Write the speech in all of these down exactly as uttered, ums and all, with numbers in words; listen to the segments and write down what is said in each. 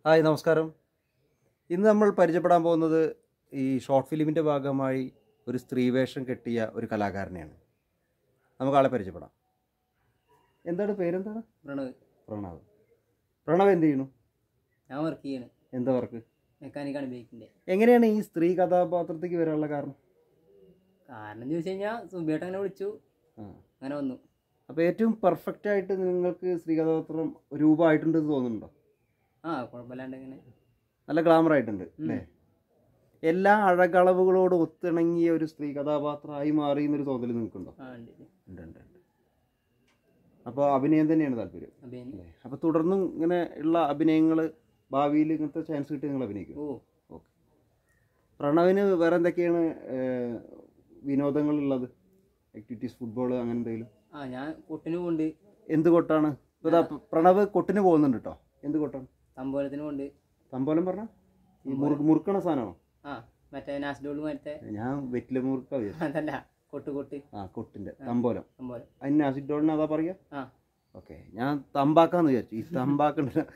Hi നമസ്കാരം. ഇന്ന് നമ്മൾ പരിചയപ്പെടാൻ പോകുന്നത് ഈ ഷോർട്ട് ഫിലിമിൻ്റെ ഭാഗമായി ഒരു സ്ത്രീവേഷം കെട്ടിയ ഒരു കലാകാരനെയാണ്. നമുക്ക് ആളെ പരിചയപ്പെടാം. എന്താണ് പേരെന്താണ്? പ്രണവ്. പ്രണവ്. പ്രണവ് എന്ത് ചെയ്യണു? ഞാൻ വർക്ക് ചെയ്യണം. എന്താ വർക്ക്? മെക്കാനിക്കാണ് ബൈക്കിൻ്റെ. എങ്ങനെയാണ് ഈ സ്ത്രീ കഥാപാത്രത്തേക്ക് വരാനുള്ള കാരണം? കാരണം ചോദിച്ചു കഴിഞ്ഞാൽ സുബിയേട്ട അങ്ങനെ വിളിച്ചു, അങ്ങനെ വന്നു. അപ്പോൾ ഏറ്റവും പെർഫെക്റ്റ് ആയിട്ട് നിങ്ങൾക്ക് സ്ത്രീ കഥാപാത്രം രൂപമായിട്ടുണ്ടെന്ന് തോന്നുന്നുണ്ടോ? ആ കുഴപ്പമില്ലാണ്ട് ഇങ്ങനെ നല്ല ഗ്ലാമർ ആയിട്ടുണ്ട് അല്ലേ? എല്ലാ അഴകളവുകളോട് ഒത്തിണങ്ങിയ ഒരു സ്ത്രീ കഥാപാത്രമായി മാറി എന്നൊരു തോന്നൽ നിങ്ങൾക്കുണ്ടോ? ഉണ്ട് ഉണ്ട്. അപ്പോൾ അഭിനയം തന്നെയാണ് താല്പര്യം അല്ലേ? അപ്പോൾ തുടർന്നും ഇങ്ങനെ ഉള്ള അഭിനയങ്ങൾ ഭാവിയിൽ ഇങ്ങനത്തെ ചാൻസ് കിട്ടി നിങ്ങൾ അഭിനയിക്കും? ഓ ഓക്കെ. പ്രണവിന് വേറെ എന്തൊക്കെയാണ് വിനോദങ്ങളുള്ളത്? ആക്ടിവിറ്റീസ്, ഫുട്ബോൾ അങ്ങനെ എന്തെങ്കിലും? ആ ഞാൻ കൊട്ടിന് പോകുന്നുണ്ട്. എന്ത് കൊട്ടാണ്? ഇപ്പോൾ പ്രണവ് കൊട്ടിന് പോകുന്നുണ്ട് കേട്ടോ. എന്ത് കൊട്ടാണ്? തമ്പോലത്തിന് പോകുന്നുണ്ട്. തമ്പോലം പറഞ്ഞാൽ ഈ മുറുക്ക് മുറുക്കണ സാധനമാണോ? ആ മറ്റേ നാസ്ഡോള് മറ്റേ ഞാൻ വെറ്റില മുറുക്ക അതല്ല, കൊട്ട് കൊട്ട്. ആ കൊട്ടിൻ്റെ തമ്പോലം. തമ്പോലം അതിന് നാസിക് ഡോളിന് അതാ പറയുക? ആ ഓക്കെ. ഞാൻ തമ്പാക്കാന്ന് വിചാരിച്ചു. ഈ തമ്പാക്കുണ്ടല്ലോ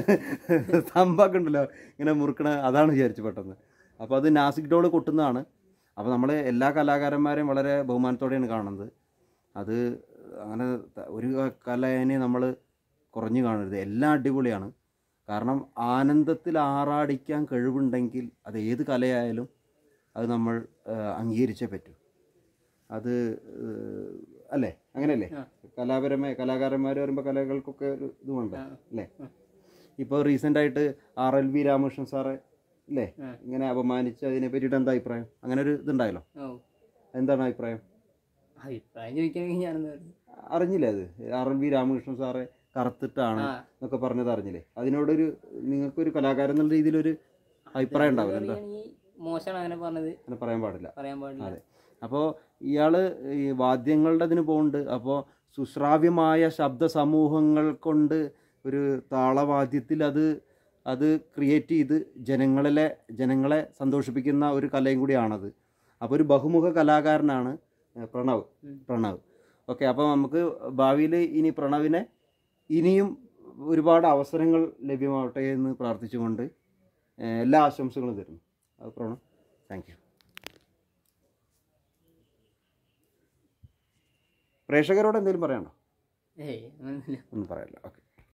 തമ്പാക്കുണ്ടല്ലോ ഇങ്ങനെ മുറുക്കണ, അതാണ് വിചാരിച്ചു പെട്ടെന്ന്. അപ്പോൾ അത് നാസിക് ഡോള് കൊട്ടുന്നതാണ്. അപ്പോൾ നമ്മൾ എല്ലാ കലാകാരന്മാരെയും വളരെ ബഹുമാനത്തോടെയാണ് കാണുന്നത്. അത് അങ്ങനെ ഒരു കലേനെ നമ്മൾ കുറഞ്ഞു കാണരുത്. എല്ലാം അടിപൊളിയാണ്. കാരണം ആനന്ദത്തിൽ ആറാടിക്കാൻ കഴിവുണ്ടെങ്കിൽ അത് ഏത് കലയായാലും അത് നമ്മൾ അംഗീകരിച്ചേ പറ്റൂ. അത് അല്ലേ? അങ്ങനെയല്ലേ? കലാപരമായ കലാകാരന്മാർ പറയുമ്പോൾ കലകൾക്കൊക്കെ ഒരു ഇതുമുണ്ട് അല്ലേ? ഇപ്പോൾ റീസെൻ്റായിട്ട് ആർ എൽ വി രാമകൃഷ്ണൻ സാറെ അല്ലേ ഇങ്ങനെ അപമാനിച്ച് അതിനെ പറ്റിയിട്ട് എന്താ അഭിപ്രായം? അങ്ങനെ ഒരു ഇതുണ്ടായല്ലോ, എന്താണ് അഭിപ്രായം? അഭിപ്രായം ചോദിക്കണമെങ്കിൽ ഞാൻ അറിഞ്ഞില്ലേ? അത് ആർ എൽ വി രാമകൃഷ്ണൻ സാറെ കറുത്തിട്ടാണ് എന്നൊക്കെ പറഞ്ഞത് അറിഞ്ഞില്ലേ? അതിനോടൊരു നിങ്ങൾക്കൊരു കലാകാരൻ എന്നുള്ള രീതിയിലൊരു അഭിപ്രായം ഉണ്ടാവില്ല? എന്താ മോശമാണ് അങ്ങനെ പറഞ്ഞത്? അങ്ങനെ പറയാൻ പാടില്ല. പറയാൻ പാടില്ല. അതെ. അപ്പോൾ ഇയാൾ ഈ വാദ്യങ്ങളുടെ അതിന് പോകുന്നുണ്ട്. അപ്പോൾ സുശ്രാവ്യമായ ശബ്ദ സമൂഹങ്ങൾ കൊണ്ട് ഒരു താളവാദ്യത്തിൽ അത് അത് ക്രിയേറ്റ് ചെയ്ത് ജനങ്ങളിലെ ജനങ്ങളെ സന്തോഷിപ്പിക്കുന്ന ഒരു കലയും കൂടിയാണത്. അപ്പോൾ ഒരു ബഹുമുഖ കലാകാരനാണ് പ്രണവ്. പ്രണവ് ഓക്കെ. അപ്പോൾ നമുക്ക് ഭാവിയിൽ ഇനി പ്രണവിനെ ഇനിയും ഒരുപാട് അവസരങ്ങൾ ലഭ്യമാവട്ടെ എന്ന് പ്രാർത്ഥിച്ചുകൊണ്ട് എല്ലാ ആശംസകളും തരുന്നു. അത് പ്രണവ്, താങ്ക് യു. പ്രേക്ഷകരോട് എന്തെങ്കിലും പറയാനുണ്ടോ? ഏയ് ഒന്നും പറയാനില്ല. ഓക്കെ.